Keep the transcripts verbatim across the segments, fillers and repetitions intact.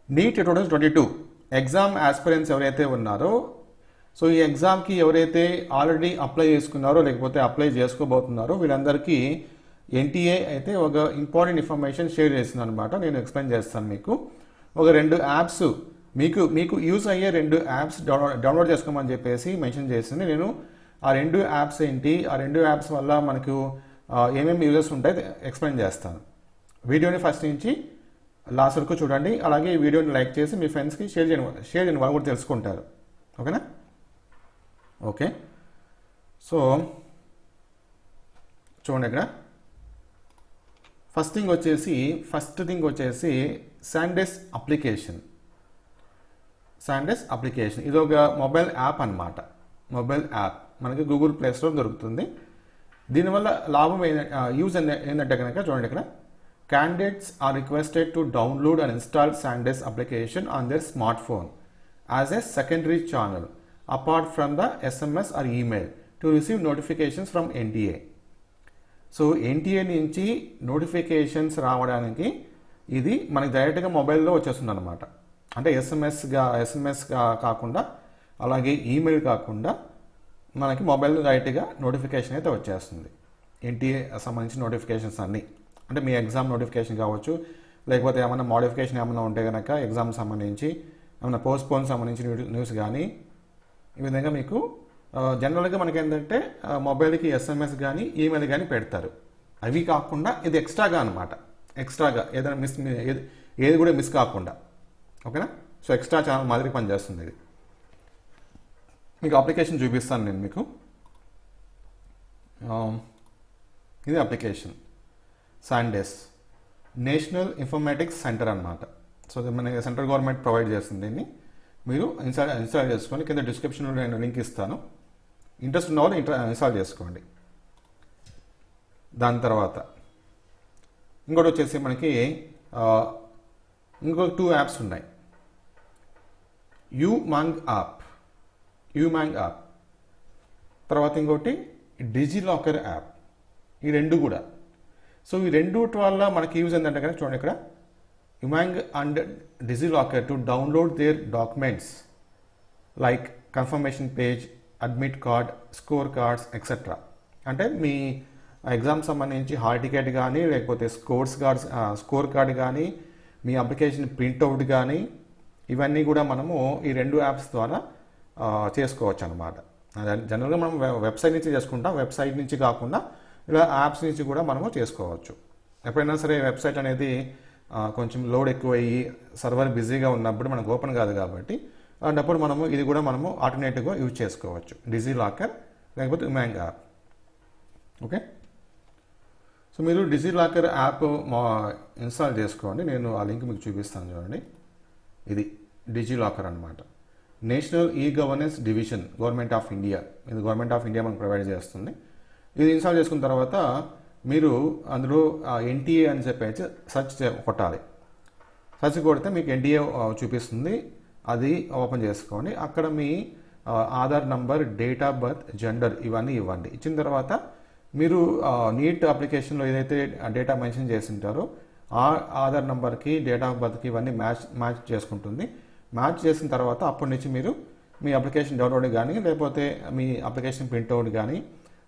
Neat twenty twenty two exam aspirants ఎవరైతే ఉన్నారో so ఈ ఎగ్జామ్కి ఎవరైతే ఆల్రెడీ అప్లై చేసుకున్నారో లేకపోతే అప్లై చేసుకోబోతున్నారో వీళ్ళందరికీ ఎన్టీఏ అయితే ఒక ఇంపార్టెంట్ ఇన్ఫర్మేషన్ షేర్ చేసింది అనమాట. నేను ఎక్స్ప్లెయిన్ చేస్తాను మీకు. ఒక రెండు యాప్స్ మీకు మీకు యూజ్ అయ్యే రెండు యాప్స్ డౌన్లోడ్ డౌన్లోడ్ చేసుకోమని చెప్పేసి మెన్షన్ చేసింది. నేను ఆ రెండు యాప్స్ ఏంటి, ఆ రెండు యాప్స్ వల్ల మనకు ఏమేమి యూజెస్ ఉంటాయి ఎక్స్ప్లెయిన్ చేస్తాను. వీడియోని ఫస్ట్ నుంచి లాస్ట్ వరకు చూడండి. అలాగే ఈ వీడియోని లైక్ చేసి మీ ఫ్రెండ్స్కి షేర్ చేయండి షేర్ చేయండి వాళ్ళు కూడా తెలుసుకుంటారు. ఓకేనా? ఓకే, సో చూడండి ఇక్కడ ఫస్ట్ థింగ్ వచ్చేసి ఫస్ట్ థింగ్ వచ్చేసి శాండెస్ అప్లికేషన్. శాండెస్ అప్లికేషన్ ఇది ఒక మొబైల్ యాప్ అన్నమాట. మొబైల్ యాప్ మనకి గూగుల్ ప్లే స్టోర్ దొరుకుతుంది. దీనివల్ల లాభం యూజ్ ఏంటంటే కనుక చూడండి ఇక్కడ candidates are requested to download and install Sandesk application on their smartphone as a secondary channel apart from the S M S or email to receive notifications from N T A. So NTA నుంచి notifications రావడానికి ఇది మనకి డైరెక్ట్గా మొబైల్లో వచ్చేస్తుంది అనమాట. అంటే ఎస్ఎంఎస్గా ఎస్ఎంఎస్గా కాకుండా అలాగే ఈమెయిల్ కాకుండా మనకి మొబైల్లో డైరెక్ట్గా నోటిఫికేషన్ అయితే వచ్చేస్తుంది. ఎన్టీఏ సంబంధించిన నోటిఫికేషన్స్ అన్నీ అంటే మీ ఎగ్జామ్ నోటిఫికేషన్ కావచ్చు, లేకపోతే ఏమైనా మోడిఫికేషన్ ఏమైనా ఉంటే కనుక ఎగ్జామ్ సంబంధించి ఏమైనా పోస్ట్పోన్ సంబంధించిన న్యూస్ కానీ ఈ విధంగా మీకు జనరల్గా మనకి ఏంటంటే మొబైల్కి ఎస్ఎంఎస్ కానీ ఈమెయిల్ కానీ పెడతారు. అవి కాకుండా ఇది ఎక్స్ట్రాగా అనమాట. ఎక్స్ట్రాగా ఏదైనా మిస్ ఏది ఏది కూడా మిస్ కాకుండా. ఓకేనా? సో ఎక్స్ట్రా ఛానల్ మాదిరి పనిచేస్తుంది ఇది. మీకు అప్లికేషన్ చూపిస్తాను నేను మీకు. ఇది application Sandes National Informatics Centre అనమాట. సో మన సెంట్రల్ గవర్నమెంట్ ప్రొవైడ్ చేస్తుంది. దీన్ని మీరు ఇన్స్టాల్ ఇన్స్టాల్ చేసుకోండి. కింద డిస్క్రిప్షన్లో నేను లింక్ ఇస్తాను. ఇంట్రెస్ట్ ఉన్న వాళ్ళు ఇంట్రా ఇన్స్టాల్ చేసుకోండి. దాని తర్వాత ఇంకోటి వచ్చేసి మనకి ఇంకొక టూ యాప్స్ ఉన్నాయి. యూమాంగ్ యాప్ యూమాంగ్ యాప్ తర్వాత ఇంకోటి డిజిలాకర్ యాప్. ఈ రెండు కూడా సో ఈ రెండు వల్ల మనకి యూజ్ ఏంటంటే కనుక చూడండి ఇక్కడ UMANG and DigiLocker to download their documents like confirmation page, admit card, score cards etcetera. అంటే మీ ఎగ్జామ్ సంబంధించి హాల్ టికెట్ కానీ లేకపోతే స్కోర్స్ కార్డ్స్ స్కోర్ కార్డ్ కానీ మీ అప్లికేషన్ ప్రింట్అవుట్ కానీ ఇవన్నీ కూడా మనము ఈ రెండు యాప్స్ ద్వారా చేసుకోవచ్చు అనమాట. జనరల్గా మనం వెబ్సైట్ నుంచి చేసుకుంటాం. వెబ్సైట్ నుంచి కాకుండా ఇలా యాప్స్ నుంచి కూడా మనము చేసుకోవచ్చు. ఎప్పుడైనా సరే వెబ్సైట్ అనేది కొంచెం లోడ్ ఎక్కువయ్యి సర్వర్ బిజీగా ఉన్నప్పుడు మనకు ఓపెన్ కాదు కాబట్టి అలాంటప్పుడు మనము ఇది కూడా మనము ఆల్టర్నేటివ్గా యూజ్ చేసుకోవచ్చు. డిజిలాకర్ లేకపోతే యూమాంగ్ యాప్. ఓకే, సో మీరు డిజిలాకర్ యాప్ ఇన్స్టాల్ చేసుకోండి. నేను ఆ లింక్ మీకు చూపిస్తాను చూడండి. ఇది డిజిలాకర్ అనమాట. National e governance division government of India. ఇది గవర్నమెంట్ ఆఫ్ ఇండియా మనకు ప్రొవైడ్ చేస్తుంది. ఇది ఇన్స్టాల్ చేసుకున్న తర్వాత మీరు అందులో ఎన్టీఏ అని చెప్పేసి సెర్చ్ కొట్టాలి. సెర్చ్ కొడితే మీకు ఎన్టీఏ చూపిస్తుంది. అది ఓపెన్ చేసుకోండి. అక్కడ మీ Aadhaar number, date of birth, gender ఇవన్నీ ఇవ్వండి. ఇచ్చిన తర్వాత మీరు నీట్ అప్లికేషన్లో ఏదైతే డేటా మెన్షన్ చేసి ఉంటారో ఆ ఆధార్ నంబర్కి, డేట్ ఆఫ్ బర్త్కి ఇవన్నీ మ్యాచ్ మ్యాచ్ చేసుకుంటుంది. మ్యాచ్ చేసిన తర్వాత అప్పటి నుంచి మీరు మీ అప్లికేషన్ డౌన్లోడ్ కానీ లేకపోతే మీ అప్లికేషన్ ప్రింట్అవుట్ కానీ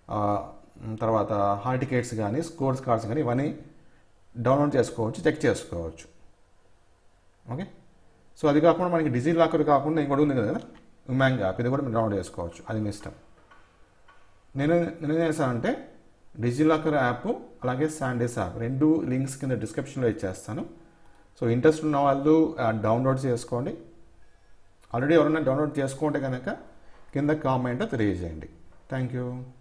తర్వాత హాల్ టికెట్స్ కానీ స్కోర్స్ కార్డ్స్ కానీ ఇవన్నీ డౌన్లోడ్ చేసుకోవచ్చు, చెక్ చేసుకోవచ్చు. ఓకే, సో అది కాకుండా మనకి డిజిలాకర్ కాకుండా ఇంకోటి ఉంది కదా యూమాంగ్ యాప్, ఇది కూడా మీరు డౌన్లోడ్ చేసుకోవచ్చు. అది మీ ఇష్టం. నేను నేనేం చేస్తానంటే డిజిలాకర్ యాప్ అలాగే శాండెస్ యాప్ రెండు లింక్స్ కింద డిస్క్రిప్షన్లో ఇచ్చేస్తాను. సో ఇంట్రెస్ట్ ఉన్న వాళ్ళు డౌన్లోడ్ చేసుకోండి. ఆల్రెడీ ఎవరైనా డౌన్లోడ్ చేసుకుంటే కనుక కింద కామెంట్ తెలియజేయండి. Thank you.